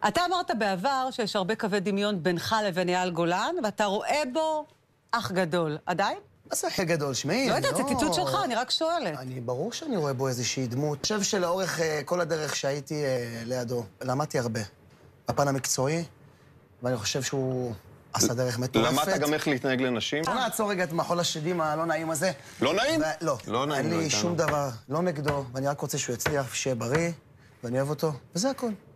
אתה אמרת בעבר שיש הרבה קווי דמיון בינך לבין אייל גולן, ואתה רואה בו אח גדול. עדיין? מה זה הכי גדול? שמעי, לא יודעת, זה ציטוט שלך, אני רק שואלת. ברור שאני רואה בו איזושהי דמות. אני חושב שלאורך כל הדרך שהייתי לידו, למדתי הרבה. בפן המקצועי, ואני חושב שהוא עשה דרך מטורפת. למדת גם איך להתנהג לנשים? בוא נעצור רגע את מחול השדים הלא נעים הזה. לא נעים? לא. לא נעים, אין לי שום דבר, לא נגדו, ואני רק רוצה שהוא יצליח, שיהיה בריא, ואני אוהב אותו, וזה הכל.